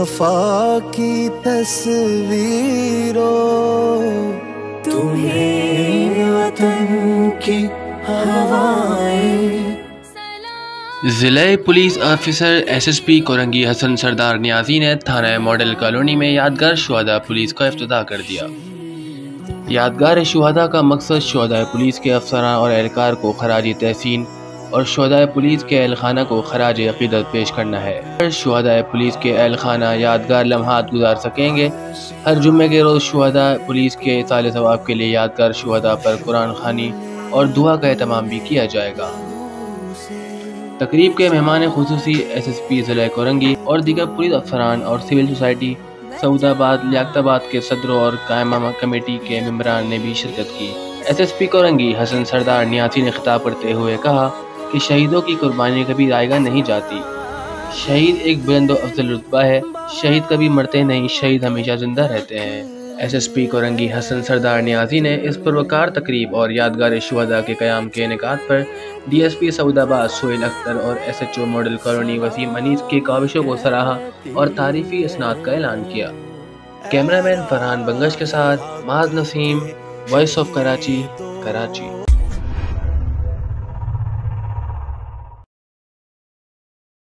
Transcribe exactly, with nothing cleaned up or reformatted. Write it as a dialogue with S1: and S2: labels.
S1: وفا کی تصویروں، تمہیں وطن کی ہوائیں۔
S2: ضلع police officer S S P Korangi Hasan Sardar Niazi نے تھانہ ماڈل کالونی میں یادگار شہداء پولیس کا افتتاح کر دیا۔ یادگار شہداء کا مقصد شہداء پولیس کے افسران اور اہلکار کو خراج تحسین اور شہداء پولیس کے اہل خانہ کو خراج عقیدت پیش کرنا ہے۔ شہداء پولیس کے اہل خانہ یادگار لمحات گزار سکیں گے۔ ہر جمعے کے روز شہداء پولیس کے ایصال ثواب کے لیے یادگار شہداء پر قرآن خوانی اور دعا کا اہتمام بھی کیا جائے گا۔ تقریب کے مہمان خصوصی ایس ایس پی ضلع کورنگی اور دیگر پولیس افسران اور سول سوسائٹی سعود آباد لیاقت آباد کے صدروں اور قائمہ کمیٹی کے ممبران نے بھی شرکت کی۔ S S P Korangi Hasan Sardar Niazi نے خطاب کرتے ہوئے کہا کہ شہیدوں کی قربانی کبھی ضائع نہیں جاتی۔ شہید ایک بلند و افضل رتبہ ہے۔ شہید کبھی مرتے نہیں، شہید ہمیشہ زندہ رہتے ہیں۔ S S P Korangi Hasan Sardar Niazi نے اس پروکار تقریب اور یادگار شہداء کے قیام کے انعقاد پر ڈی ایس پی سعود آباد سہیل اختر اور S H O model colony Waseem Anees کی کاوشوں کو سراہا اور تعریفی اسناد کا اعلان کیا۔ کیمرہ مین فرحان بنگش کے ساتھ معاذ نسیم، وائس آف کراچی، کراچی۔